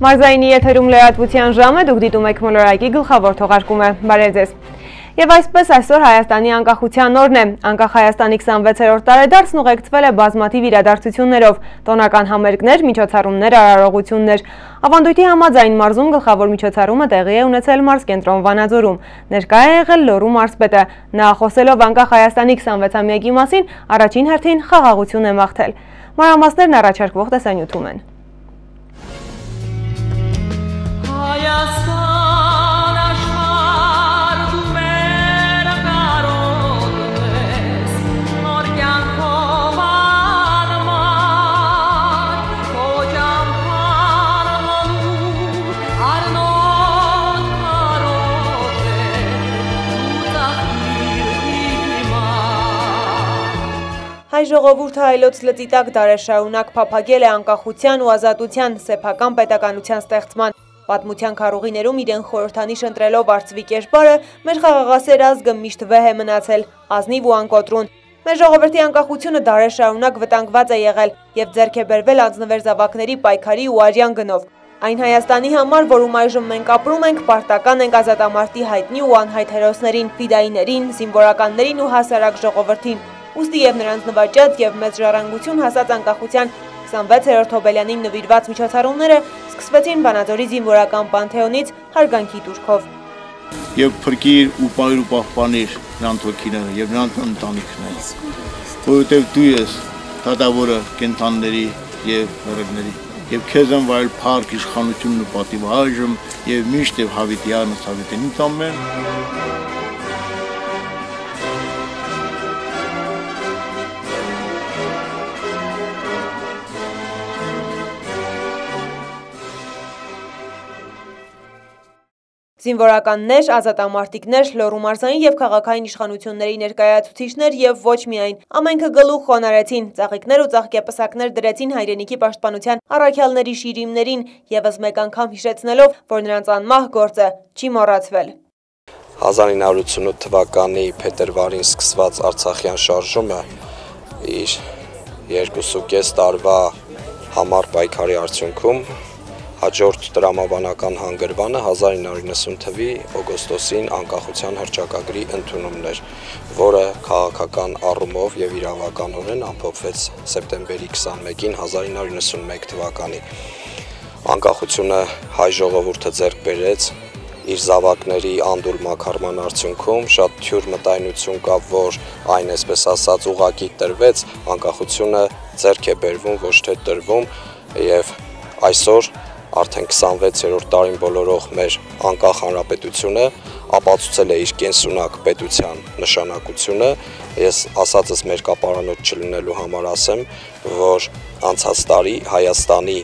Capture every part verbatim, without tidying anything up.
Մարզայինի եթերում լրատվության ժամը, դուք դիտում եք մոլորակի գլխավոր թողարկումը, բարև ձեզ։ Եվ այսպես այսօր Հայաստանի անկախության օրն է, անկախ Հայաստանի քսանվեցերորդ տարեդարձն ուղեկցվել է բազմաթիվ իրադարձություններով, տոնական համերգներ, միջոցառումներ, արարողություններ։ Ավանդույթի համաձայն մարզում գլխավոր միջոցառումը տեղի է ունեցել մարզկենտրոն Վանաձորում։ Ներկա է եղել Լոռու մարզպետը, նա խոսելով անկախ Հայաստանի քսանվեցամյակի մասին, առաջին հերթին խաղաղություն է մաղթել։ Մանրամասներն առաջարկվող տեսանյութում են։ Հայ ժողովուրդը այլոց լծի տակ դարաշարունակ փափագել է անկախության ու ազատության սեփական պետականության ստեղծման։ Պատմության քարուղիներում իրեն խորհրդանիշ ընտրելով արծվի կերպարը, մեր խաղաղասեր ազգը միշտ վեհ է մնացել, ազնիվ ու անկոտրուն։ Մեր ժողովրդի անկախությունը դարաշարունակ վտանգված է եղել եւ ձեռք է բերվել անձնվեր զավակների պայքարի ու արյան գնով։ Այն Հայաստանի համար, որում այժմ մենք ապրում ենք, պարտական ենք ազատամարտի հայտնի ու անհայտ հերոսներին, ֆիդայիներին, զինվորականներին ու հասարակ ժողովրդին։ Ուստի եւ նրանց նվաճած եւ մեծ ժառանգություն հասած անկախության քսանվեցերորդ հոբելյանին նվիրված միջոցառումները սկսվեցին Վանաձորի զինվորական պանթեոնից հարգանքի տուրքով։ Եվ փրկիր ու պահիր ու պահպանիր նրանց հոգիները եւ նրանց ընտանիքները, որովհետեւ դու ես դատավորը կենթանիների եւ հրեների, եւ քեզ են վայել փառք, իշխանությունն ու պատիվը այժմ եւ միշտ եւ հավիտյանս հավիտենից ամեն։ Զինվորականներ, ազատամարտիկներ, Լոռու մարզային եւ քաղաքային իշխանությունների ներկայացուցիչներ եւ ոչ միայն ամենքը գլուխ խոնարհեցին, ծաղիկներ ու ծաղկեպսակներ դրեցին հայրենիքի պաշտպանության առաքյալների շիրիմներին, եւս մեկ անգամ հիշեցնելով, որ նրանց անմահ գործը չի մոռացվել։ հազար ինը հարյուր ութսունութ թվականի փետրվարին սկսված Արցախյան շարժումը իր երկուսուկես տարվա համառ պայքարի արդյունքում հաջորդ տրամաբանական հանգրվանը հազար ինը հարյուր իննսուն թվականի օգոստոսին անկախության հռչակագրի ընդունումն էր, որը քաղաքական առումով եւ իրավականորեն ամփոփվեց սեպտեմբերի քսանմեկին հազար ինը հարյուր նվաթ թվականի։ Անկախությունը հայ ժողովուրդը ձեռք բերեց իր զավակների անդուր մաքարման արդյունքում, շատ թյուր մտայնություն կա, որ այն այսպես ասած ուղղակի տրվեց, անկախությունը ձեռք է բերվում, ոչ թե տրվում, եւ այսօր արդեն քսանվեցերորդ տարին բոլորող մեր անկախ հանրապետությունը ապացուցել է իր կենսունակ պետության նշանակությունը։ Ես ասածս մեր կապարանոց չլինելու համար ասեմ, որ անցած տարի Հայաստանի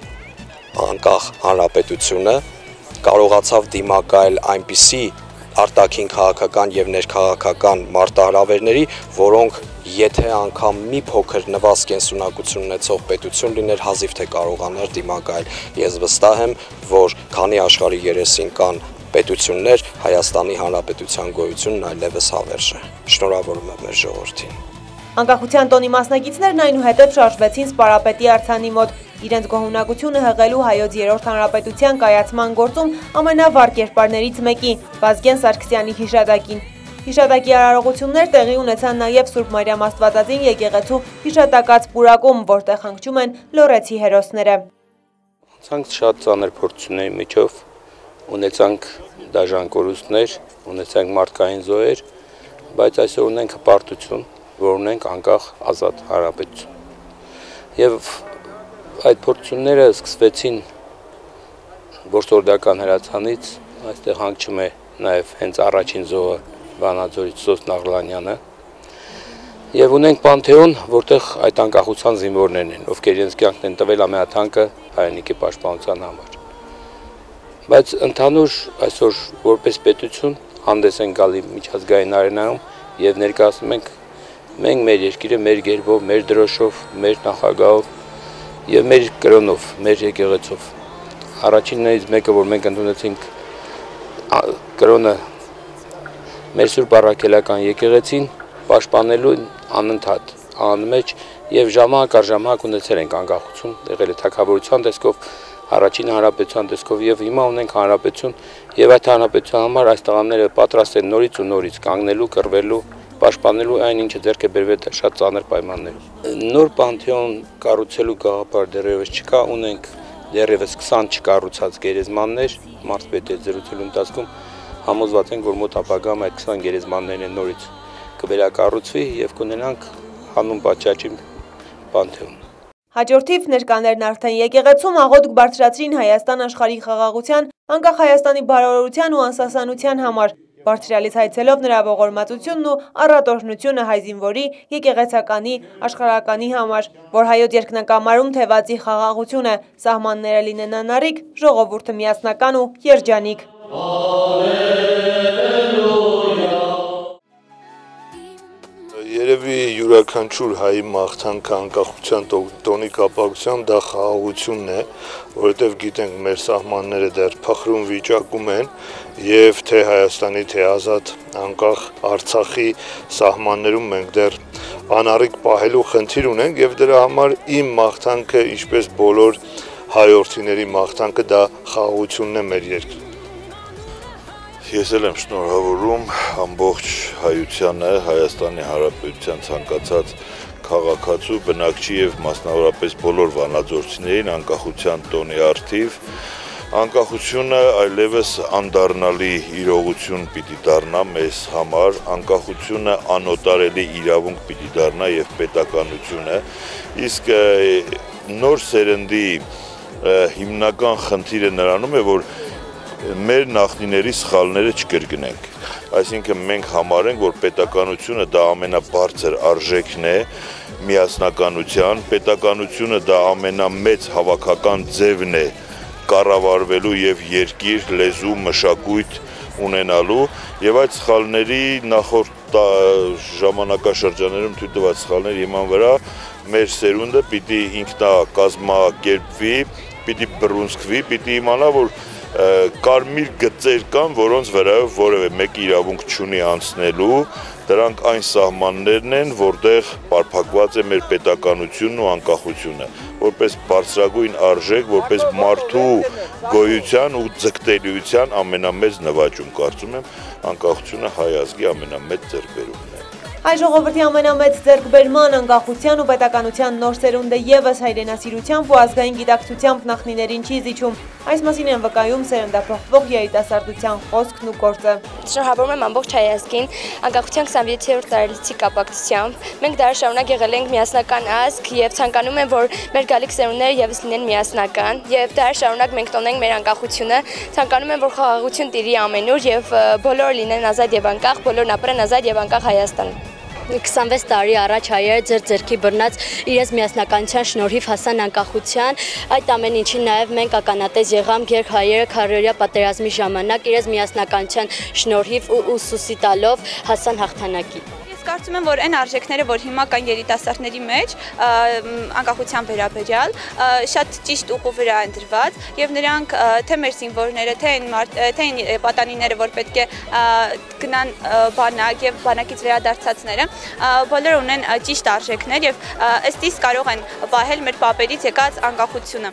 անկախ հանրապետությունը կարողացավ դիմակայել այնպիսի արտաքին քաղաքական եւ ներքաղաքական մարտահրավերների, որոնք եթե անգամ մի փոքր նվազ կենսունակություն ունեցող պետություն լիներ, հազիվ թե կարողանար դիմակայել։ Ես վստահ եմ, որ քանի աշխարհի երեսին կան պետություններ, Հայաստանի Հանրապետության գոյությունն այլևս հավերժ է։ Շնորհավորում եմ մեր ժողովրդին։ Անկախության տոնի մասնակիցներն այնուհետև շարժվեցին Սպարապետի արձանի մոտ, իրենց գոհունակությունը հղելու հայոց երրորդ հանրապետության կայացման գործում ամենավառ կերպարներից մեկի՝ Վազգեն Սարգսյանի հիշատակին։ Հիշատակի արարողություններ տեղի ունեցան նաև Սուրբ Մարիամ Աստվածածին եկեղեցու հիշատակած պուրակում, որտեղ հանգչում են լոռեցի հերոսները։ Ունեցանք շատ ծանր փորձությունների միջով, ունեցանք դաժան կորուստներ, ունեցանք մարդկային զոհեր, բայց այսօր ունենք հպարտություն, որ ունենք անկախ ազատ հանրապետություն։ Եվ այդ փորձությունները սկսվեցին Որսորդական հրացանից, այստեղ հանգչում է նաև հենց առաջին զոհը Վանաձորից Սոսն Աղլանյանը, եւ ունենք Պանթեոն, որտեղ այդ անկախության զինվորներն են, ովքեր իրենց կյանքն են տվել ամենաթանկը հայրենիքի պաշտպանության համար։ Բայց ընդհանուր այսօր որպես պետություն հանդես են գալի միջազգային արենայում եւ ներկայացնում ենք մենք մեր երկիրը մեր գերբով, մեր դրոշով, մեր նախագահով եւ մեր կրոնով, մեր եկեղեցով։ Առաջիններից մեկը, որ մենք ընդունեցինք կրոնը մեր Սուրբ Առաքելական եկեղեցին պաշտպանելու անընդհատ անմեջ եւ ժամանակ առ ժամանակ ունեցել ենք անկախություն, եղել է թագավորության տեսքով, առաջին հանրապետության տեսքով եւ հիմա ունենք հանրապետություն եւ այդ հանրապետության համար այս տղաները պատրաստ են նորից ու նորից կանգնելու, կռվելու, պաշտպանելու այն ինչը ձեռք է բերվել շատ ծանր պայմաններում։ Նոր Պանթեոն կառուցելու գաղափար դեռևս չկա, ունենք դեռևս քսան չկառուցած գերեզմաններ, մարզպետի հետ զրուցելու ընթացքում համոզված ենք, որ մոտ ապագայում այդ քսան գերեզմաններն նորից կվերակառուցվի եւ կունենանք հանուն պատշաճի Պանթեոն։ Հաջորդիվ ներկաներն արդեն եկեղեցում աղոթք բարձրացրին Հայաստան աշխարհի խաղաղության, անկախ Հայաստանի բարօրության ու անսասանության համար, բարձրալից հայցելով նրա ողորմածությունն ու առատօրհնությունը հայ զինվորի, եկեղեցականի, աշխարհականի համար, որ հայոց երկնակամարում թևածի խաղաղություն է, սահմանները լինեն անառիկ, ժողովուրդը միասնական ու երջանիկ։ Երևի յուրաքանչյուր հայի մաղթանքը անկախության տոնի կապակցությամբ դա խաղաղությունն է, որովհետև գիտենք մեր սահմանները դեռ փխրուն վիճակում են եւ թե Հայաստանի, թե ազատ անկախ Արցախի սահմաններում մենք դեռ անառիկ պահելու խնդիր ունենք եւ դրա համար իմ մաղթանքը, ինչպես բոլոր հայորդիների մաղթանքը, դա խաղաղությունն է մեր երկրում։ Ես էլ եմ շնորհավորում ամբողջ հայությանը, Հայաստանի Հանրապետության ցանկացած քաղաքացու, բնակչի եւ մասնավորապես բոլոր վանաձորցիներին անկախության տոնի առթիվ։ Անկախությունը այլևս անդառնալի իրողություն պիտի դառնա մեզ համար, անկախությունը անօտարելի իրավունք պիտի դառնա եւ պետականությունը, իսկ նոր սերնդի հիմնական խնդիրը նրանում է, որ մեր նախնիների սխալները չկրկնենք, այսինքն մենք համարենք, որ պետականությունը դա ամենաբարձր արժեքն է միասնականության, պետականությունը դա ամենամեծ հավաքական ձևն է կառավարվելու եւ երկիր, լեզու, մշակույթ ունենալու եւ այդ սխալների նախորդ ժամանակաշրջաններում թույլ տված սխալների հիման վրա մեր սերունդը պիտի ինքնակազմակերպվի, պիտի բռունցքվի, պիտի իմանա, որ կարմիր գծեր կան, որոնց վրայով որևէ մեկը իրավունք չունի անցնելու, դրանք այն սահմաններն են, որտեղ պարփակված է մեր պետականությունն ու անկախությունը, որպես բարձրագույն արժեք, որպես մարդու գոյության ու ձգտելիության ամենամեծ նվաճում, կարծում եմ, անկախությունը հայ ազգի ամենամեծ ձեռքբերումն է։ Հայ ժողովրդի ամենամեծ ձեռքբերման, անկախության ու պետականության նոր սերունդը ևս հայրենասիրությամբ ու ազգային գիտակցությամբ նախնիներին չի զիջում։ Այս մասին են վկայում սերնդափոխվող երիտասարդության խոսքն ու գործը։ Շնորհավորում եմ ամբողջ հայ ազգին անկախության քսանվեցերորդ տարելիցի կապակցությամբ։ Մենք դեռ շարունակ եղել ենք միասնական ազգ եւ ցանկանում եմ, որ մեր գալիք սերունդները եւս լինեն միասնական եւ դեռ շարունակ մենք տոնենք մեր անկախությունը։ Ցանկանում եմ, որ խաղաղություն տիրի ամենուր եւ բոլորը լինեն ազատ եւ անկախ, բոլորն ապրեն ազատ եւ անկախ Հայաստան։ քսանվեց տարի առաջ հայերը ձեր ձեռքի բռնած իրենց միասնականության շնորհիվ հասան անկախության, այդ ամեն ինչի նաև մենք ականատես եղանք, երբ հայերը քարոզիա պատերազմի ժամանակ իրենց միասնականության շնորհիվ ու ուսուսի տալով հասան հաղթանակի։ Կարծում եմ, որ այն արժեքները, որ հիմա կան երիտասարդների մեջ, անկախության վերաբերյալ, շատ ճիշտ ուղու վրա են դրված եւ նրանք թե մեր զինվորները, թե այն պատանիները, որ պետք է գնան բանակ եւ բանակից վերադարձածները, բոլորը ունեն ճիշտ արժեքներ եւ ըստ իս կարող են պահել մեր պապերից եկած անկախությունը։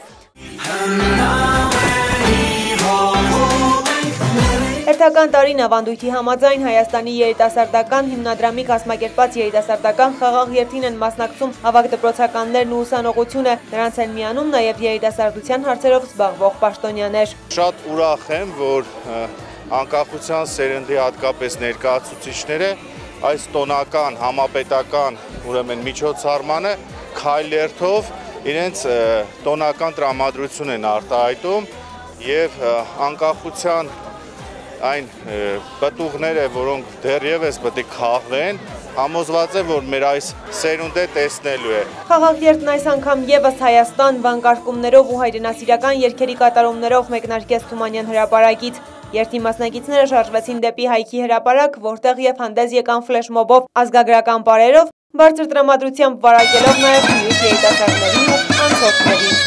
Հերթական տարին ավանդույթի համաձայն Հայաստանի երիտասարդական հիմնադրամի կազմակերպած երիտասարդական խաղաղ երթին են մասնակցում ավագ դպրոցականներն ու ուսանողությունը, նրանց են միանում նաև երիտասարդության հարցերով զբաղվող պաշտոնյաներ։ Շատ ուրախ եմ, որ անկախության սերնդի հատկապես ներկայացուցիչները այս տոնական համապետական ուրեմն միջոցառմանը քայլերթով իրենց տոնական տրամադրություն են արտահայտում եւ անկախության այն պտուղները, որոնք դեռևս պետք է քաղվեն, համոզված է, որ մեր այս սերունդը տեսնելու է։ Խաղաղ երթն այս անգամ ևս Հայաստան վանկարկումներով ու հայրենասիրական երգերի կատարումներով մեկնարկեց Թումանյան հրապարակից։ Երթի մասնակիցները շարժվեցին դեպի Հայքի հրապարակ, որտեղ եւ հանդես եկան ֆլեշմոբով, ազգագրական պարերով, բարձր տրամադրությամբ վարակելով նաեւ մյուս երիտասարդներին ու անցորդներին։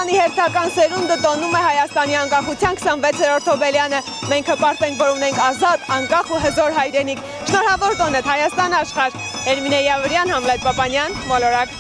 Հայաստանի հերթական սերունդը տոնում է Հայաստանի անկախության քսանվեցերորդ հոբելյանը։ Մենք հպարտ ենք, որ ունենք ազատ, անկախ ու հզոր հայրենիք։ Շնորհավոր տոնդ Հայաստան աշխարհ։ Էրմինե Յավրյան, Համլետ Պապանյան, Մոլորակ։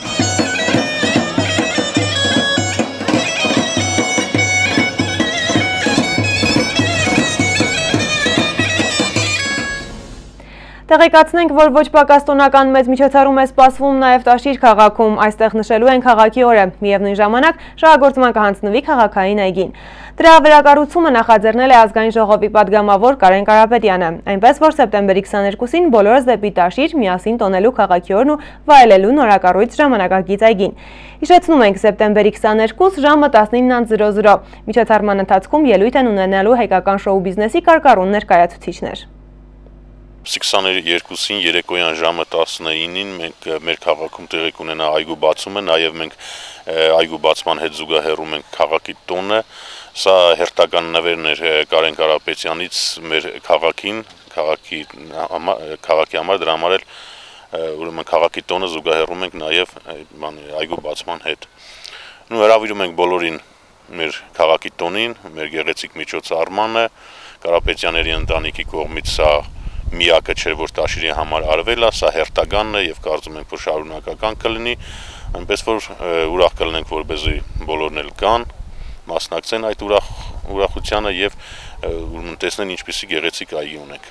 Տեղեկացնենք, որ ոչ պակաս տոնական մեծ միջոցառում է սպասվում նաև Տաշիր քաղաքում, այստեղ նշելու են քաղաքի օրը, միևնույն ժամանակ շահագործման կհանձնվի քաղաքային այգին։ Դրա վերակառուցումը նախաձեռնել է ազգային ժողովի պատգամավոր Կարեն Կարապետյանը, այնպես որ սեպտեմբերի քսաներկուսին բոլորս դեպի Տաշիր միասին տոնելու քաղաքի օրն ու վայելելու նորակառույց ժամանակակից այգին։ Հիշեցնում ենք, սեպտեմբերի քսաներկուս ժամը տասնինը միջոցառման ընթացքում ելույթ են ունենալու հայկական շոու բիզնեսի կարկառուն ներկայացուցիչներ։ քսաներկուսին երեկոյան ժամը տասնինին մենք մեր քաղաքում տեղի կունենա այգու բացումը, նաև մենք այգու բացման հետ զուգահեռում ենք քաղաքի տոնը, սա հերթական նվերն էր Կարեն Կարապետյանից մեր քաղաքին, քաղաքի քաղաքի համար, դրա համար էլ ուրեմն քաղաքի տոնը զուգահեռում ենք նաև այգու բացման հետ։ Ու հրավիրում ենք բոլորին մեր քաղաքի տոնին, մեր գեղեցիկ միջոցառմանը, Կարապետյանների ընտանիքի կողմից սա միակը չէ, որ Տաշիրի համար արվել է, սա հերթականն է եւ կարծում ենք, որ շարունակական կլինի, այնպես որ ուրախ կլինենք, որպեսզի բոլորն էլ կան, մասնակցեն այդ ուրախ ուրախությանը եւ տեսնեն ինչպիսի գեղեցիկ այգի ունենք։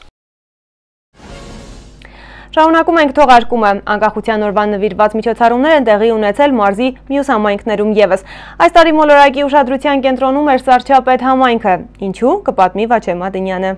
Շարունակում ենք թողարկումը, անկախության օրվան նվիրված միջոցառումներ են տեղի ունեցել մարզի մյուս համայնքներում ևս։ Այս տարի Մոլորակի ուշադրության կենտրոնում էր Սարչապետ համայնքը, ինչու կպատմի Վաչե Մադինյանը։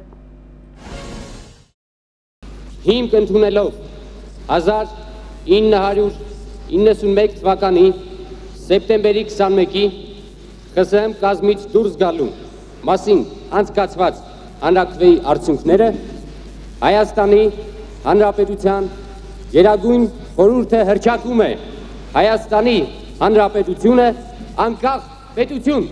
Հիմք ընդունելով հազար ինը հարյուր իննսունմեկ թվականի սեպտեմբերի քսանմեկի ԽՍՀՄ կազմից դուրս գալու մասին անցկացված հանրաքվեի արդյունքները Հայաստանի Հանրապետության Գերագույն խորհուրդը հռչակում է Հայաստանի Հանրապետությունը անկախ պետություն։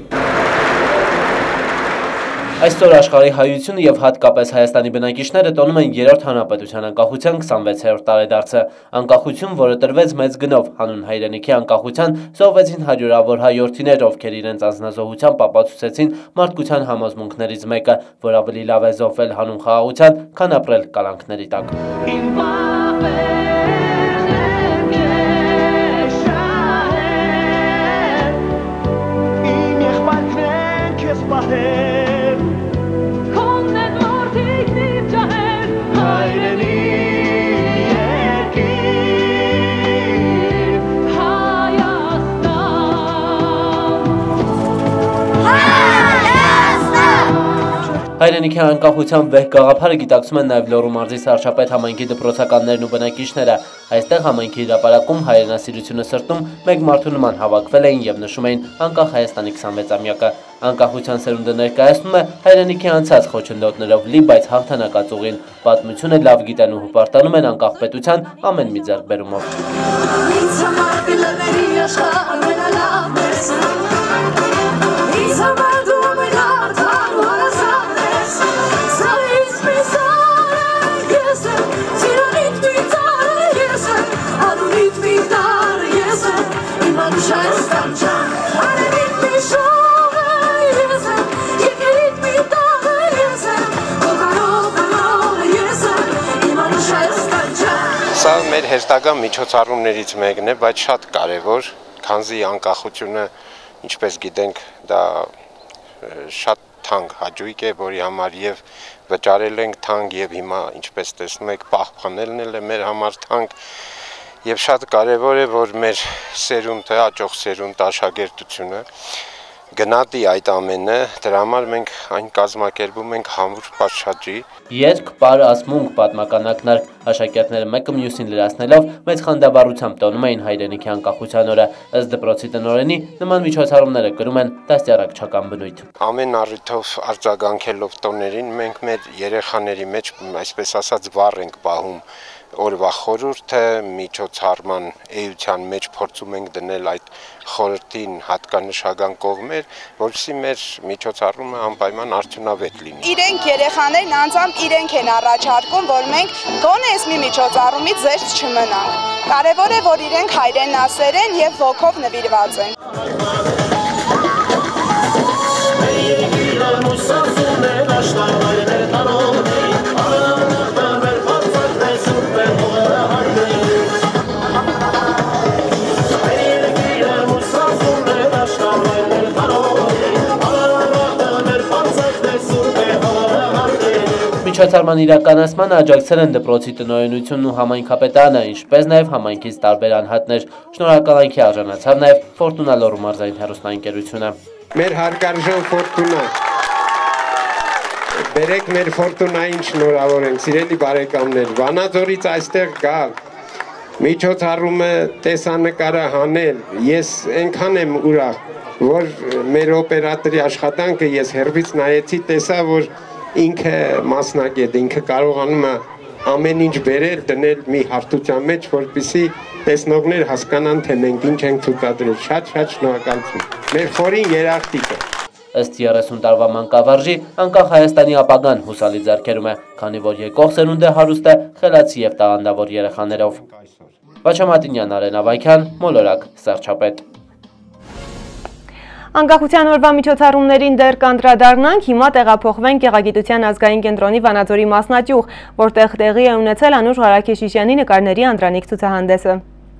Այսօր աշխարհի հայությունը եւ հատկապես Հայաստանի բնակիչները տոնում են երրորդ հանրապետության անկախության քսանվեցերորդ տարեդարձը։ Անկախություն, որը տրվեց մեծ գնով, հանուն հայրենիքի անկախության զոհվեցին հարյուրավոր հայորդիներ, ովքեր իրենց անձնազոհությամբ ապացուցեցին մարդկության համոզմունքներից մեկը, որ ավելի լավ է զոհվել հանուն խաղաղության, քան ապրել կալանքների տակ։ Հայրենիքի անկախության վեհ գաղափարը գիտակցում են նաև Լոռու մարզի Սարչապետ համայնքի դպրոցականներն ու բնակիչները։ Այստեղ համայնքի հրապարակում հայրենասիրությունը սրտում մեկ մարդու նման հավաքվել էին եւ նշում էին անկախ Հայաստանի քսանվեցամյակը։ Անկախության սերունդը ներկայացնում է հայրենիքի անցած խոչընդոտներով լի, բայց հաղթանակած ուղին։ Պատմությունը լավ գիտեն ու հպարտանում են անկախ պետության ամեն մի ձեռքբերումով։ Սա մեր հերթական միջոցառումներից մեկն է, բայց շատ կարևոր, քանզի անկախությունը, ինչպես գիտենք, դա շատ թանկ հաճույք է, որի համար եւ վճարել ենք թանկ եւ հիմա, ինչպես տեսնում եք, պահպանելն էլ է մեր համար թանկ եւ շատ կարևոր է, որ մեր սերունդը, հաջող սերունդ աշակերտությունը գնահատի այդ ամենը, դրա համար մենք այն կազմակերպում ենք համուր պատշաճի։ Երգ, պար, ասմունք, պատմականակներ, աշակերտները մեկը մյուսին լրացնելով մեծ խանդավառությամբ տոնում էին հայրենիքի անկախության օրը, ըստ դպրոցի տնօրենի նման միջոցառումները կրում են դաստիարակչական բնույթ։ Ամեն առիթով արձագանքելով տոներին մենք մեր երեխաների մեջ, այսպես ասած, վառ ենք պահում օրվա խորհուրդը, միջոցառման էության մեջ փորձում ենք դնել այդ խորհրդին հատկանշական կողմեր, որովհետեւ մեր միջոցառումը անպայման արդյունավետ լինի։ Իրենք երեխաներն անձամբ իրենք են առաջարկում, որ մենք գոնե այս մի միջոցառումից զերծ չմնանք։ Կարևոր է, որ իրենք հայրենասեր են եւ ոգով նվիրված են։ Միջոցառման իրականացմանը աջակցել են դպրոցի տնօրենությունն ու համայնքապետարանը, ինչպես նաև համայնքից տարբեր անհատներ։ Շնորհակալանքի արժանացավ նաև Ֆորտունա Լոռու մարզային հեռուստաընկերությունը։ Մեր հարգարժան Ֆորտունա, բերեք մեր Ֆորտունային շնորհավոր ենք, սիրելի բարեկամներ, Վանաձորից այստեղ գալ, միջոցառումը տեսանկարը հանել, ես այնքան եմ ուրախ, որ մեր օպերատորի աշխատանքը ես հեռվից նայեցի, տեսա, որ ինքը մասնագետ, ինքը կարողանում է ամեն ինչ բերել, դնել մի հարթության մեջ, որպեսզի տեսնողներ հասկանան, թե մենք ինչ ենք ցուցադրել։ Շատ-շատ շնորհակալություն։ Մեր խորին երախտիկը։ Ըստ երեսուն տարվա մանկավարժի, անկախ Հայաստանի ապագան հուսալի ձեռքերում է, քանի որ եկող սերունդը հարուստ է խելացի և տաղանդավոր երեխաներով։ Վաչա Մատինյան, Արեն Ավագյան, Մոլորակ, Սառչապետ։ Անկախության օրվա միջոցառումներին դեռ կանդրադառնանք, հիմա տեղափոխվենք Գեղագիտության ազգային կենտրոնի Վանաձորի մասնաճյուղ, որտեղ տեղի է ունեցել Անուշ Ղարաքեշիշյանի նկարների անդրանիկ ցուցահանդեսը։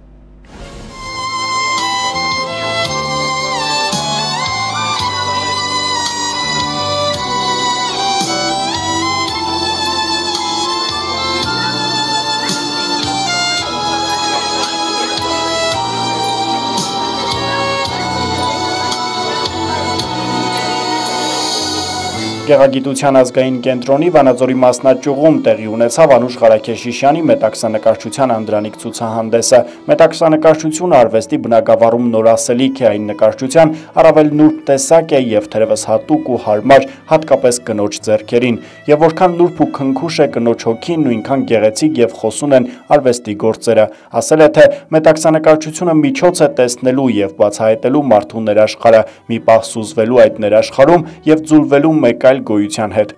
Գեղագիտության ազգային կենտրոնի Վանաձորի մասնաճյուղում տեղի ունեցավ Անուշ Ղարաքեշիշյանի մետաքսանկարչության անդրանիկ ցուցահանդեսը։ Մետաքսանկարչությունը արվեստի բնագավառում նորասելիք է, այն նկարչության առավել նուրբ տեսակ է և թերևս հատուկ ու հարմար, հատկապես կնոջ ձեռքերին։ Եվ որքան նուրբ ու քնքուշ է կնոջ հոգին, նույնքան գեղեցիկ և խոսուն են արվեստի գործերը։ Ասել է, թե մետաքսանկարչությունը միջոց է տեսնելու և բացահայտելու մարդու ներաշխարհը, մի պահ սուզվելու այդ ներաշխարհում և ձուլվելու մեկ այլ գոյության հետ։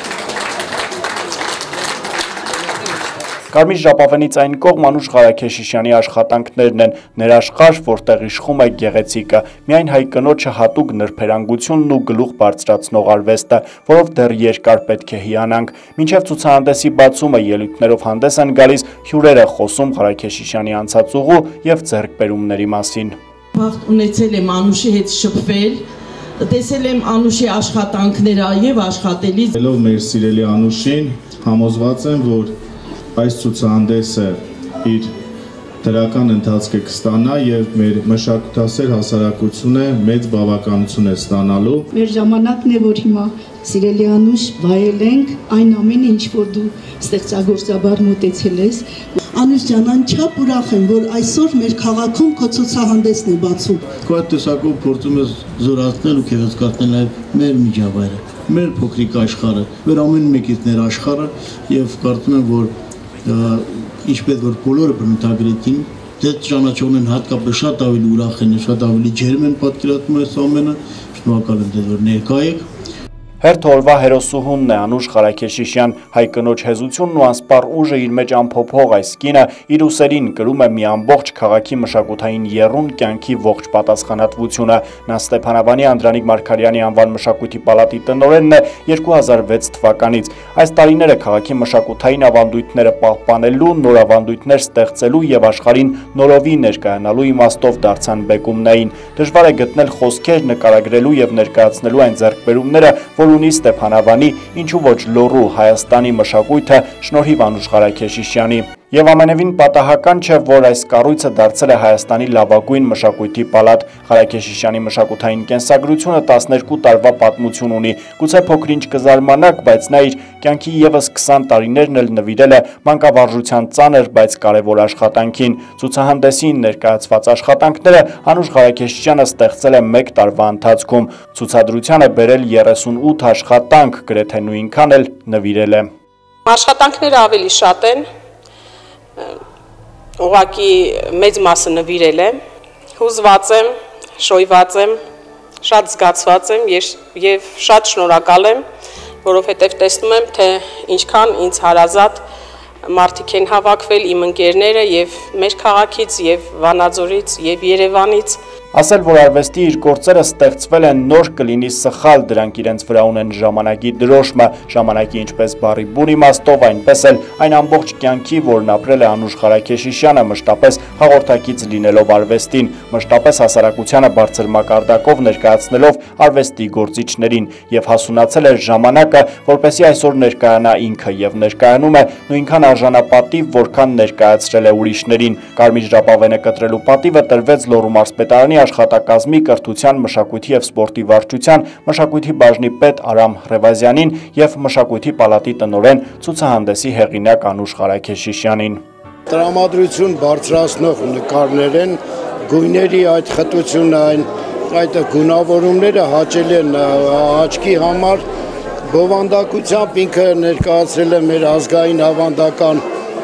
Կարմիր ժապավենից այն կողմ Անուշ Ղարաքեշիշյանի աշխատանքներն են, ներաշխարհ, որտեղ իշխում է գեղեցիկը, միայն հայ կնոջը հատուկ նրբերանգությունն ու գլուխ բարձրացնող արվեստը, որով դեռ երկար պետք է հիանանք։ Մինչև ցուցահանդեսի բացումը ելույթներով հանդես են գալիս հյուրերը, խոսում Ղարաքեշիշյանի անցածուղու և ձեռքբերումների մասին։ Բախտ ունեցել եմ Անուշի հետ շփվել, տեսել եմ Անուշի աշխատանքները և աշխատելիս։ Ելով մեր սիրելի Անուշին, համոզված եմ, որ այս ցուցահանդեսը իր դրական ընթացքը կստանա և մեր մշակութասեր հասարակությունը մեծ բավականություն է ստանալու։ Մեր ժամանակն է, որ հիմա սիրելի Անուշ վայել ենք այն ամենը, ինչ որ դու ստեղծագործաբար մոտեցել ես։ Անուշ ջան, անչափ ուրախ եմ, որ այսօր մեր քաղաքում քո ցուցահանդեսն է բացում։ Քո այդ տեսակով փորձում ես զորացնել ու գեղեցկացնել նաև մեր միջավայրը, մեր փոքրիկ աշխարհը, մեր ամեն մեկից ներաշխարհը և կարծում եմ, որ ինչպես որ բոլորը բնութագրեցին, ձեզ ճանաչողն են հատկապես շատ ավելի ուրախ են, շատ ավելի ջերմ են պատկերացնում այս ամենը, շնորհակալ եմ ձեզ, որ ներկա եք։ Հերթ օրվա հերոսուհունն է Անուշ Ղարաքեշիշյան, հայ կնոջ հեզությունն ու անսպառ ուժը իր մեջ ամփոփող այս կինը իր ուսերին կրում է մի ամբողջ քաղաքի մշակութային եռուն կյանքի ողջ պատասխանատվությունը։ Նա Ստեփանավանի Անդրանիկ Մարգարյանի անվան մշակույթի պալատի տնօրենն է երկու հազար վեց թվականից։ Այս տարիները քաղաքի մշակութային ավանդույթները պահպանելու, նոր ավանդույթներ ստեղծելու և աշխարհին նորովի ներկայանալու իմաստով դարձան բեկումնային։ Դժվար է գտնել խոսքեր նկարագրելու և ներկայացնելու այն ձեռքբերումները, որ ունի Ստեփանավանի, ինչու ոչ Լոռու, Հայաստանի մշակույթը շնորհիվ Անուշ Ղարաքեշիշյանի։ Եվ ամենևին պատահական չէ, որ այս կառույցը դարձել է Հայաստանի լավագույն մշակույթի պալատ։ Ղարաքեշիշյանի մշակութային կենսագրությունը տասներկու տարվա պատմություն ունի։ Գուցե փոքր-ինչ կզարմանաք, բայց նա իր կյանքի ևս քսան տարիներն էլ նվիրել է մանկավարժության ծանր, բայց կարևոր աշխատանքին։ Ցուցահանդեսին ներկայացված աշխատանքները Անուշ Ղարաքեշիշյանը ստեղծել է մեկ տարվա ընթացքում։ Ցուցադրության է բերել երեսունութ աշխատանք, գրեթե նույնքան էլ նվիրել է։ Աշխատանքները ավելի շատ են, ուղղակի մեծ մասը նվիրել եմ, հուզված եմ, շոյված եմ, շատ զգացված եմ և շատ շնորհակալ եմ, որովհետև տեսնում եմ, թե ինչքան ինձ հարազատ մարդիկ են հավաքվել, իմ ընկերները և մեր քաղաքից, և Վանաձորից, և Երևանից։ Ասել, որ արվեստի իր գործերը ստեղծվել են նոր կլինի սխալ, դրանք իրենց վրա ունեն ժամանակի դրոշմը, ժամանակի ինչպես բառի բուն իմաստով, այնպես էլ այն ամբողջ կյանքի, որն ապրել է Անուշ Ղարաքեշիշյանը, մշտապես հաղորդակից լինելով արվեստին, մշտապես հասարակությանը բարձր մակարդակով ներկայացնելով արվեստի գործիչներին եւ հասունացել է ժամանակը, որպեսզի այսօր ներկայանա ինքը եւ ներկայանում է նույնքան արժանապատիվ, որքան ներկայացրել է ուրիշներին։ Կարմիր ժապավենը կտրելու պատիվը տրվեց Լոռու մարզպետարանի աշխատակազմի կրթության, մշակույթի և սպորտի վարչության մշակույթի բաժնի պետ Արամ Ղրևազյանին և մշակույթի պալատի տնօրեն ցուցահանդեսի հեղինակ Անուշ Ղարաքեշիշյանին։ Տրամադրություն բարձրացնող նկարներ են, գույների այդ խտությունը, այդ գունավորումները հաճելի են աչքի համար, բովանդակությամբ ինքը ներկայացրել է մեր ազգային ավանդական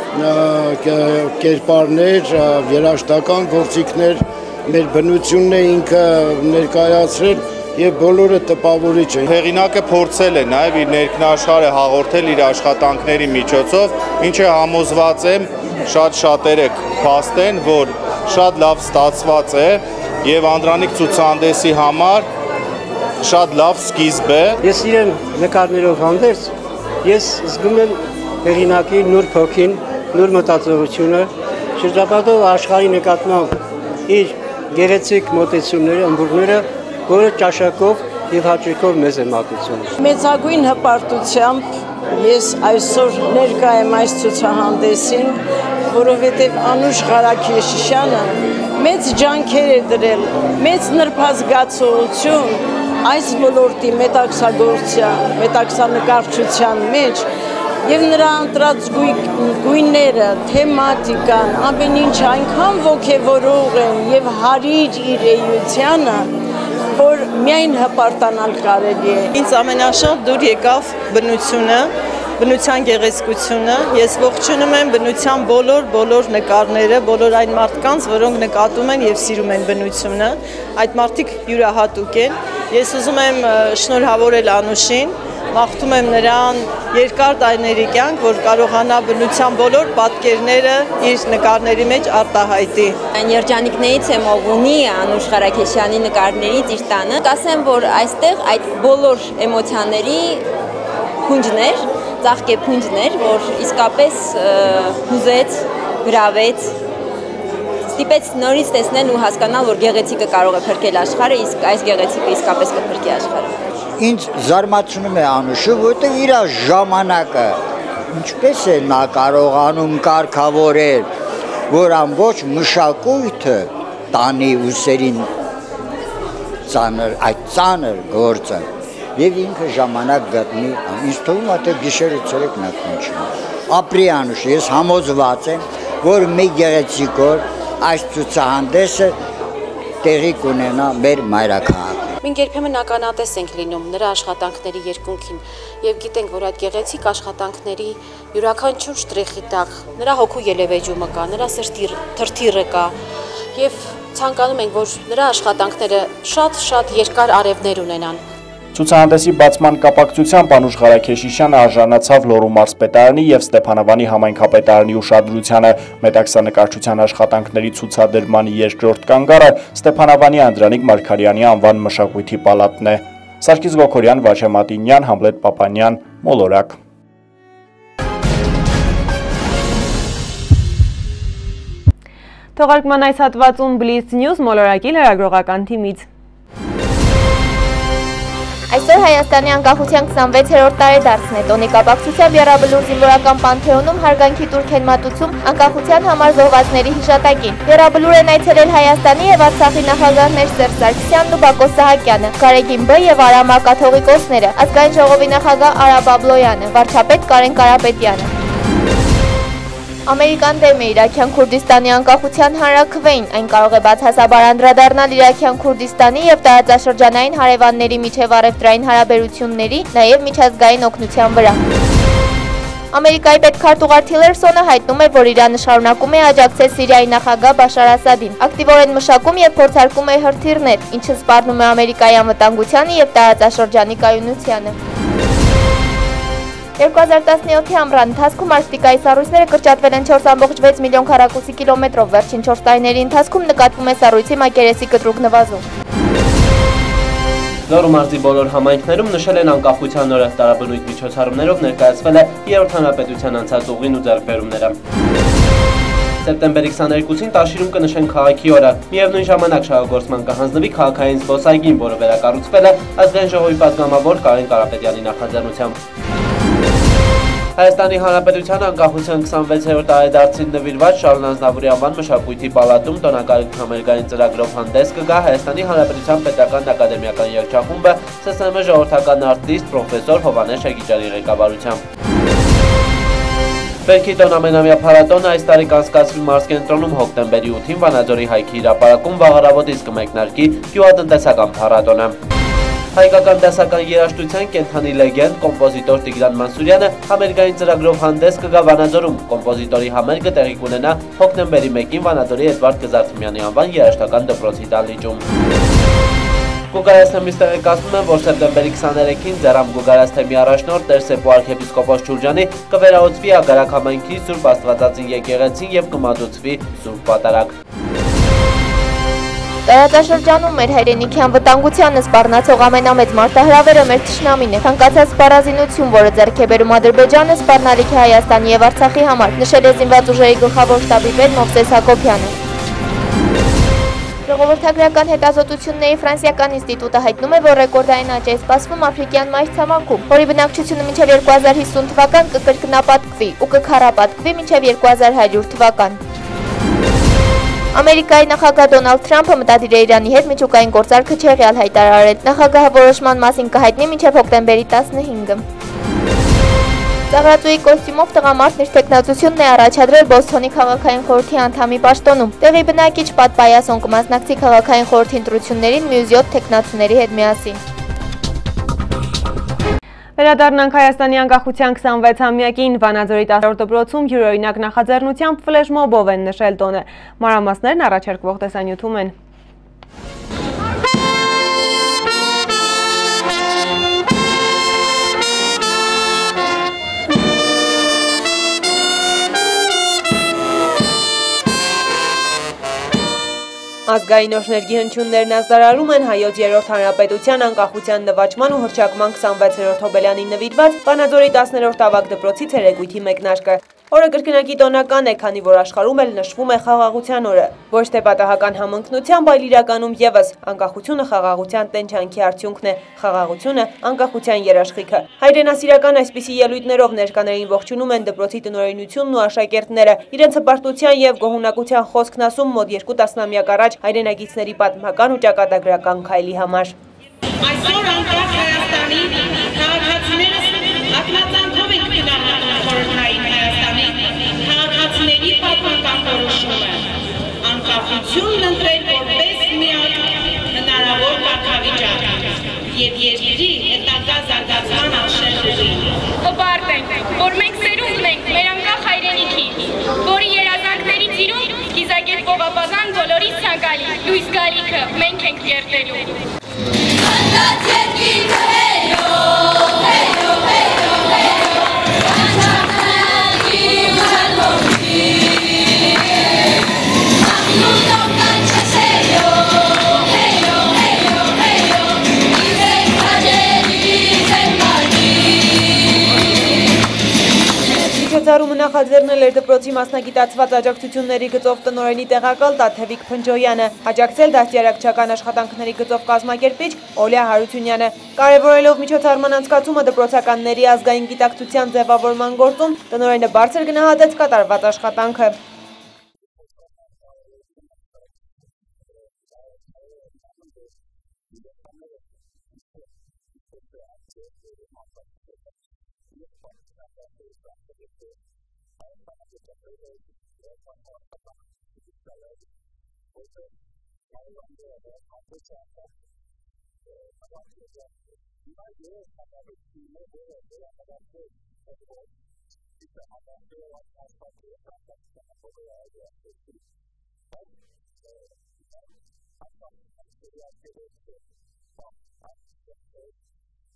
կերպարներ, երաժշտական գործիքներ, մեր բնությունն է ինքը ներկայացրել եւ բոլորը տպավորիչ են։ Հեղինակը փորձել է նաեւ իր ներքնաշխարհը հաղորդել իր աշխատանքների միջոցով, ինչը համոզված եմ շատ շատերը փաստեն, որ շատ լավ ստացված է եւ Անդրանիկ ցուցահանդեսի համար շատ լավ սկիզբ է։ Ես իրեն նկարներով հանդերձ, ես զգում եմ հեղինակի նուրբ հոգին, նոր մտածողությունը, շրջապատող աշխարհի նկատմամբ իր գեղեցիկ մոտեցումները, ըմբուրները, որը ճաշակով եւ հաճույքով մեզ է մատուցում։ Մեծագույն հպարտությամբ ես այսօր ներկա եմ այս ցուցահանդեսին, որովհետեւ Անուշ Ղարաքեշիշյանը մեծ ջանքեր է դրել, մեծ նրբազգացողություն այս ոլորտի մետաքսագործության, մետաքսանկարչության մեջ եւ նրա ընտրած գույները, թեմատիկան, ամեն ինչ այնքան ոգևորող են եւ հարիր իր էությանը, որ միայն հպարտանալ կարելի է։ Ինձ ամենաշատ դուր եկավ բնությունը, բնության գեղեցկությունը։ Ես ողջունում եմ բնության բոլոր բոլոր նկարները, բոլոր այն մարդկանց, որոնք նկատում են եւ սիրում են բնությունը։ Այդ մարդիկ յուրահատուկ են։ Ես ուզում եմ շնորհավորել Անուշին, մաղթում եմ նրան երկար տարիների կյանք, որ կարողանա բնության բոլոր պատկերները իր նկարների մեջ արտահայտի։ Այն երջանիկներից եմ, ով ունի Անուշ Ղարաքեշյանի նկարներից իր տանը, կասեմ, որ այստեղ այդ բոլոր էմոցիաների փունջներ, ծաղկե փունջներ, որ իսկապես հուզեց, գրավեց, ստիպեց նորից տեսնել ու հասկանալ, որ գեղեցիկը կարող է փրկել աշխարհը, իսկ այս գեղեցիկը իսկապես կփրկի աշխարհը։ Ինձ զարմացնում է Անուշը, որտեղ իր ժամանակը ինչպես է նա կարողանում կարգավորել, որ ամբողջ մշակույթը տանի ուսերին ծանր, այդ ծանր գործը եւ ինքը ժամանակ գտնի, ինձ թվում է թե գիշերը ցերեկ նա կնչի։ Ապրի Անուշ, ես համոզված եմ, որ մի գեղեցիկ օր այս ցուցահանդեսը տեղի կունենա մեր մայրաքաղաքում։ Մենք երբեմն ականատես ենք լինում նրա աշխատանքների երկունքին եւ գիտենք, որ այդ գեղեցիկ աշխատանքների յուրաքանչյուր շտրիխի տակ նրա հոգու ելևեջումը կա, նրա սրտի թրթիռը կա եւ ցանկանում ենք, որ նրա աշխատանքները շատ-շատ երկար արևներ ունենան։ Ցուցահանդեսի բացման կապակցությամբ Անուշ Ղարաքեշիշյանը արժանացավ Լոռու մարզպետարանի եւ Ստեփանավանի համայնքապետարանի ուշադրությանը։ Մետաքսանկարչության աշխատանքների ցուցադրման երկրորդ կանգառը Ստեփանավանի Անդրանիկ Մարգարյանի անվան մշակույթի պալատն է։ Սարգիս Գոքորյան, Վաչե Մատինյան, Համլետ Պապանյան, Մոլորակ։ Թողարկման այս հատվածում Blitz News մոլորակի լրագրողական թիմից։ Այսօր Հայաստանի անկախության քսանվեցերորդ տարեդարձն է, տոնի կապակցությամբ Եռաբլուր զինվորական պանթեոնում հարգանքի տուրք են մատուցում անկախության համար զոհվածների հիշատակին։ Եռաբլուր են այցելել Հայաստանի եւ Արցախի նախագահներ Սերժ Սարգսյանն ու Բակո Սահակյանը, Գարեգին Բ եւ Արամ Ա կաթողիկոսները, ազգային ժողովի նախագահ Արա Բաբլոյանը, վարչապետ Կարեն Կարապետյանը։ Ամերիկան դեմ է Իրաքյան Քուրդիստանի անկախության հանրաքվեին, այն կարող է բացասաբար անդրադառնալ Իրաքյան Քուրդիստանի եւ տարածաշրջանային հարևանների միջև առևտրային հարաբերությունների, նաեւ միջազգային օգնության վրա։ Ամերիկայի պետքարտուղար Թիլերսոնը հայտնում է, որ Իրանը շարունակում է աջակցել Սիրիայի նախագահ Բաշար Ասադին, ակտիվորեն մշակում եւ փորձարկում է հրթիռներ, ինչը սպառնում է Ամերիկայի անվտանգությանը եւ տարածաշրջանի կայունությանը։ երկու հազար տասնյոթի ամռան ընթացքում Արկտիկայի սառույցները կրճատվել են չորս կόμma վեց միլիոն քառակուսի կիլոմետրով, վերջին չորս տարիների ընթացքում նկատվում է սառույցի մակերեսի կտրուկ նվազում։ Լոռու մարզի բոլոր համայնքներում նշել են անկախության օրը, տարաբնույթ միջոցառումներով ներկայացվել է երրորդ հանրապետության անցած ուղին ու ձեռքբերումները։ Սեպտեմբերի քսաներկուսին Տաշիրում կնշեն քաղաքի օրը, միևնույն ժամանակ շահագործման կհանձնվի քաղաքային զբոսայգին, որը վերակառուցվել է Ազգային ժողովի պատգամավոր Կարեն Կարապետյանի նախաձեռնությամբ։ Հայաստանի Հանրապետության անկախության քսանվեցերորդ տարեդարձին նվիրված Շարլ Ազնավուրի անվան մշակույթի պալատում տոնակարգ համերգային ծրագրով հանդես կգա Հայաստանի Հանրապետության պետական ակադեմիական երգչախումբը Ս Ս M ժողովրդական արտիստ պրոֆեսոր Հովհաննես Շեգիջյանի ղեկավարությամբ։ Բերքի տոն ամենամյա փառատոնը այս տարի կանցկացվի մարզկենտրոնում հոկտեմբերի ութին Վանաձորի հայքի հրապարակում վաղ առավոտից կմեկնարկի գյուղատնտեսական փառատոնը։ Հայկական դասական երաժշտության կենդանի լեգենդ կոմպոզիտոր Տիգրան Մանսուրյանը համերգային ծրագրով հանդես կգա Վանաձորում։ Կոմպոզիտորի համերգը տեղի կունենա հոկտեմբերի մեկին Վանաձորի Էդվարդ Կզարթմյանի անվան երաժշտական դպրոցի դահլիճում։ Գուգարասթեմից տեղեկացնում են, որ սեպտեմբերի քսաներեքին Ձեռամ Գուգարասթեմի առաջնորդ Տեր Սեպո արքեպիսկոպոս Ջուրջանի կվերահսկվի Ագարակ համայնքի Սուրբ Աստվածածին եկեղեցին եւ կմատուցվի Սուրբ Պատարագ։ Տարածաշրջանում մեր հայրենիքի անվտանգությանը սպառնացող ամենամեծ մարտահրավերը մեր թշնամին է։ Ցանկացած սպառազինություն, որը ձեռք է բերում Ադրբեջանը, սպառնալիք է Հայաստանի եւ Արցախի համար, նշել է զինված ուժերի գլխավոր շտաբի պետ Մովսես Հակոբյանը։ Ժողովրդագրական հետազոտությունների ֆրանսիական ինստիտուտը հայտնում է, որ ռեկորդային աճ է սպասվում աֆրիկյան մայրցամաքում, որի բնակչությունը մինչև երկու հազար հիսուն թվական կկրկնապատկվի ու կքառապատկվի մինչև երկու հազար հարյուր թվական։ Ամերիկայի նախագահ Դոնալդ Թրամփը մտադիր է Իրանի հետ միջուկային գործարքը չեղյալ հայտարարել։ Նախագահը որոշման մասին կհայտնի մինչև հոկտեմբերի տասնհինգը։ Ծաղրածուի կոստյումով տղամարդն իր թեկնածությունն է առաջադրել Բոստոնի քաղաքային խորհրդի անդամի պաշտոնում։ Տեղի բնակիչ Պատ Պայասոն կմասնակցի քաղաքային խորհրդի ընտրություններին մյուս յոթ թեկնածուների հետ միասին։ Վերադառնանք Հայաստանի անկախության քսանվեցամյակին Վանաձորի տասնորդ դպրոցում յուրօրինակ նախաձեռնությամբ ֆլեշմոբով են նշել տոնը։ Մանրամասներն առաջարկվող տեսանյութում են։ Ազգային օժներգի հնչյուններն ազդարարում են հայոց երրորդ հանրապետության անկախության նվաճման ու հռչակման քսանվեցերորդ հոբելյանին նվիրված Վանաձորի տասներորդ ավագ դպրոցի ցերեկույթի մեկնարկը։ Օրը կրկնակի տոնական է, քանի որ աշխարհում էլ նշվում է խաղաղության օրը։ Ոչ թե պատահական համընկնությամբ, այլ իրականում եւս անկախությունը խաղաղության տենչանքի արդյունքն է, խաղաղությունը անկախության երաշխիքը։ Հայրենասիրական այսպիսի ելույթներով ներկաներին ողջունում են դպրոցի տնօրինությունն ու աշակերտները։ Իրենց հպարտության եւ գոհունակության խոսքն ասում մոտ երկու տասնամյակ առաջ հայրենագիցների պատմական ու ճակատագրական քայլի համար։ Այսօր անկախ Հայաստանի քաղաքացիներս ակնածանքով ենք գնահատում խորհրդային Հայաստանի քաղաքացիների պատմական որոշումը, անկախությունն ընտրել որպես միակ հնարավոր կարգավիճակ եւ երկրի հետագա զարգացման արժեքների։ Հպարտ ենք, որ մենք սերունդն ենք մեր անկախ հայրենիքի, որի երազանքների ծիրուն կիզակերպող ապազան բոլորիս ցանկալի, լույս գալիքը մենք ենք կերտելու։ Միջոցառումը նախաձեռնել էր դպրոցի մասնագիտացված աջակցությունների գծով տնօրենի տեղակալ Տաթևիկ Փնջոյանը, աջակցել դաստիարակչական աշխատանքների գծով կազմակերպիչ Օլյա Հարությունյանը։ Կարևորելով միջոցառման անցկացումը դպրոցականների ազգային գիտակցության ձևավորման գործում, տնօրենը բարձր գնահատեց կատարված աշխատանքը։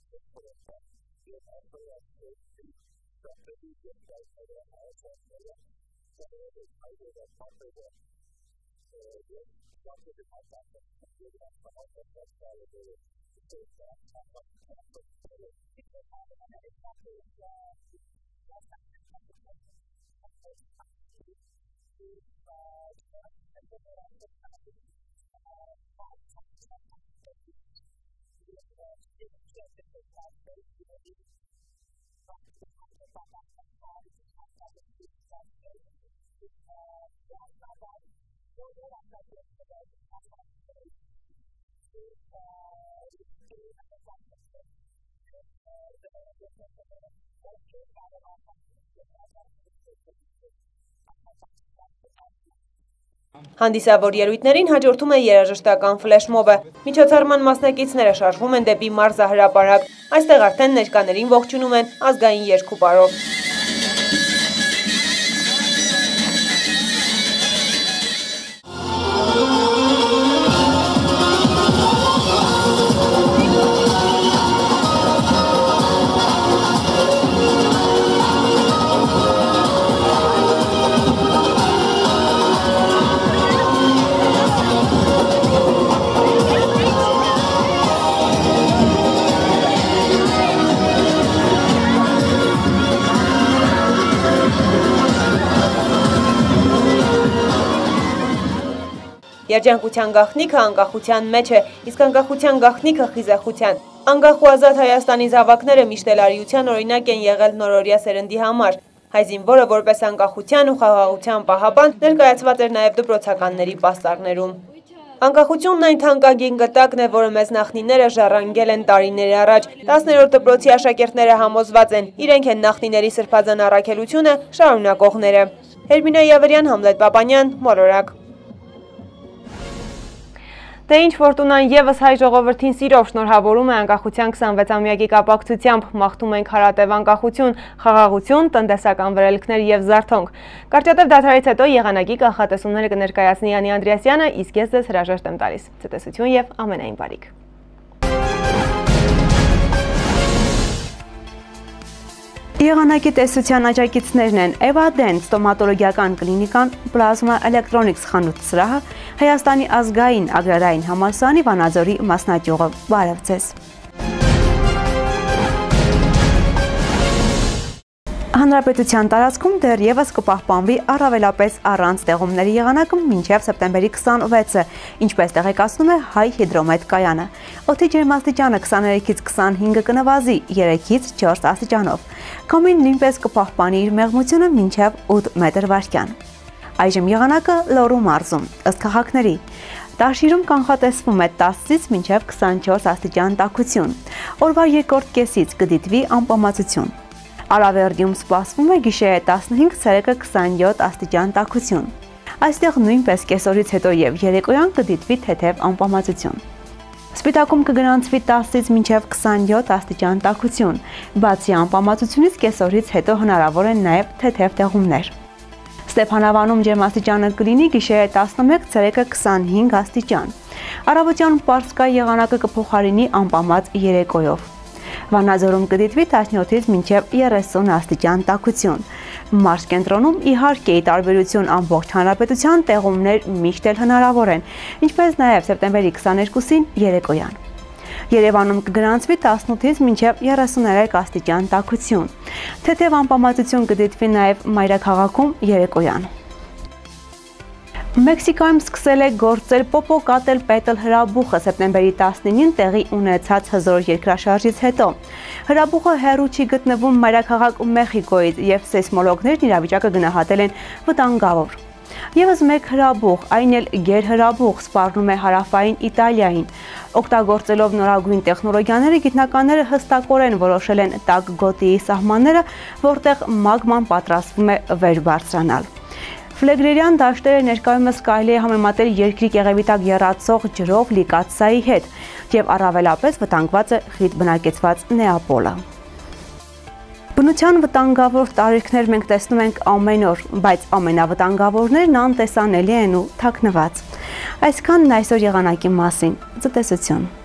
Հանդիսավոր ելույթներին հաջորդում է երաժշտական ֆլեշմոբը։ Միջոցառման մասնակիցները շարժվում են դեպի մարզահրապարակ։ Այստեղ արդեն ներկաներին ողջունում են ազգային երգուպարով։ Երջանկության գաղտնիքը անկախության մեջ է, իսկ անկախության գաղտնիքը խիզախության։ Անկախ ու ազատ Հայաստանի զավակները միշտ էլ արիության օրինակ են եղել նորօրյա սերնդի համար։ Հայ զինվորը որպես անկախության ու խաղաղության պահապան ներկայացված էր նաև դպրոցականների պաստառներում։ Անկախությունն այն թանկագին գտակն է, որը մեզ նախնիները ժառանգել են տարիներ առաջ։ տասներորդ դպրոցի աշակերտները համոզված են, իրենք են նախնիների սրբազան առաքելությունը շարունակողները։ Հերմինե Յավերյան, Համլետ Պապանյան, Մոլորակ։ Դե ինչ Ֆորտունան ևս հայ ժողովրդին սիրով շնորհավորում է անկախության քսանվեցամյակի կապակցությամբ, մաղթում ենք հարատև անկախություն, խաղաղություն, տնտեսական վրելքներ և զարթոնք։ Կարճատև դադարից հետո եղանակի կանխատեսումները կներկայացնի Անի Անդրեասյանը, իսկ ես ձեզ հրաժեշտ եմ տալիս։ Ցտեսություն և ամենայն բարիք։ Եղանակի տեսության աջակիցներն են Էվադեն ստոմատոլոգիական կլինիկան, Պլազմա Էլեկտրոնիկս խանութ սրահը, Հայաստանի ազգային ագրարային համալսարանի Վանաձորի մասնաճյուղը։ Բարև ձեզ։ Հանրապետության տարածքում դեռևս կպահպանվի առավելապես առանց տեղումների եղանակը մինչև սեպտեմբերի քսանվեցը, ինչպես տեղեկացնում է Հայ հիդրոմետ կայանը։ Օդի ջերմաստիճանը քսաներեքից քսանհինգ կնվազի, երեքից չորս աստիճանով։ Քամին նույնպես կպահպանի իր մեղմությունը մինչև ութ մետր վայրկյան։ Այժմ եղանակը Լոռու մարզում, ըստ քաղաքների։ Տաշիրում կանխատեսվում է տասից մինչև քսանչորս աստիճան տաքություն։ Օրվա երկրորդ կեսից կդիտվի անպամացություն։ Արավերդիում սպասվում է գիշերը տասնհինգ, ցերեկը քսանյոթ աստիճան տաքություն։ Այստեղ նույնպես կեսօրից հետո և երեկոյան կդիտվի թեթև անպամացություն։ Սպիտակում կգրանցվի տասից մինչև քսանյոթ աստիճան տաքություն։ Բացի անպամացությունից կեսօրից հետո հնարավոր են նաև թեթև տեղումներ։ Ստեփանավանում ջերմաստիճանը կլինի գիշերը տասնմեկ, ցերեկը քսանհինգ աստիճան։ Առավոտյան պարսկա եղանակը կփոխարինի անպամած երեկոյով։ Վանաձորում կդիտվի տասնյոթից մինչև երեսուն աստիճան տաքություն։ Մարզ կենտրոնում իհարկե ի տարբերություն ամբողջ հանրապետության տեղումներ միշտ էլ հնարավոր են, ինչպես նաև սեպտեմբերի քսաներկուսին երեկոյան։ Երևանում կգրանցվի տասնութից մինչև երեսուներեք աստիճան տաքություն։ Թեթև անպամացություն կդիտվի նաև մայրաքաղաքում երեկոյան։ Մեքսիկայում սկսել է գործել Պոպոկատել Պետլ հրաբուխը սեպտեմբերի տասնինին տեղի ունեցած հզոր երկրաշարժից հետո։ Հրաբուխը հեռու չի գտնվում մայրաքաղաք Մեխիկոից և սեյսմոլոգներն իրավիճակը գնահատել են վտանգավոր։ Եվս մեկ հրաբուխ, այն էլ գերհրաբուխ սպառնում է հարավային Իտալիային։ Օգտագործելով նորագույն տեխնոլոգիաները գիտնականները հստակորեն որոշել են տաք գոտիի սահմանները, որտեղ մագման պատրաստվում է վեր բարձրանալ։ Ֆլեգրերյան դաշտերը ներկայումս կարելի է համեմատել երկրի կեղևի տակ եռացող ջրով լի կաթսայի հետ և առավելապես վտանգված է խիտ բնակեցված Նեապոլը։ Բնության վտանգավոր տարիքներ մենք տեսնում ենք ամեն օր, բայց ամենավտանգավորներն անտեսանելի են ու թաքնված։ Այսքանն այսօր եղանակի մասին։ Ցտեսություն։